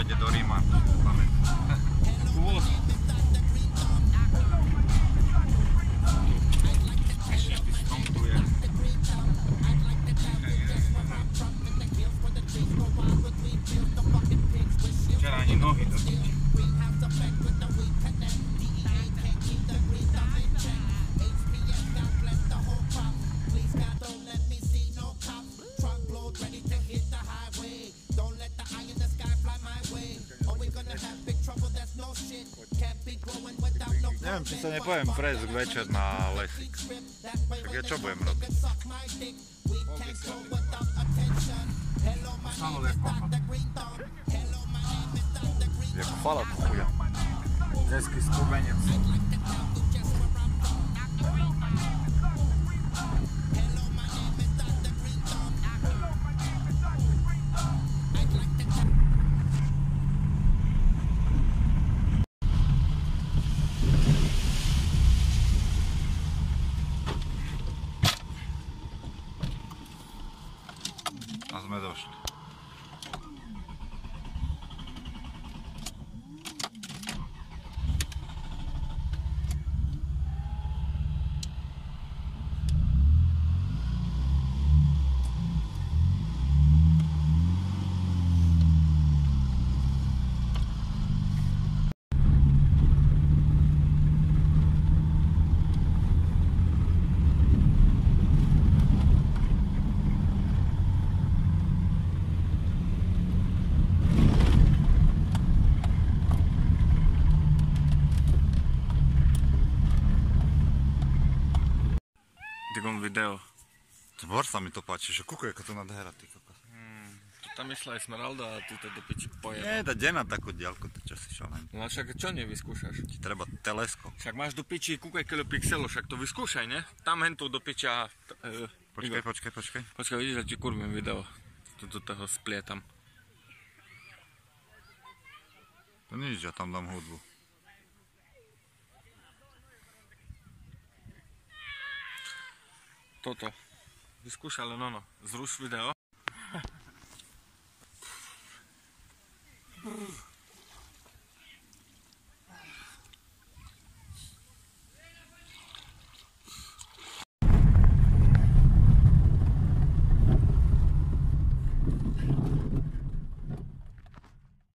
ide do Ríma. Včera ani nohy do piči. Neviem, či sa nepoviem fresk večer na lesík. Tak ja čo budem robiť? Jako fala to chuja. Desky skubenec. A sme došli. Takom video. Zbor sa mi to páči, že kúkaj, ako to nadhera, ty kokos. Tu tam išla aj Smeralda a ty to do piči pojeba. Nie, dá deň na takú diaľku, to čo si šalený. No však čo nevyskúšaš? Ti treba teleskop. Však máš do piči kúkaj kilo pixelov, však to vyskúšaj, ne? Tam hentu do piča... Počkaj. Počkaj, vidíš, že ti kurvím video. Tu do toho splietam. To nič, ja tam dám hudbu. Toto. Vyskúšaj len ono. Zruš video.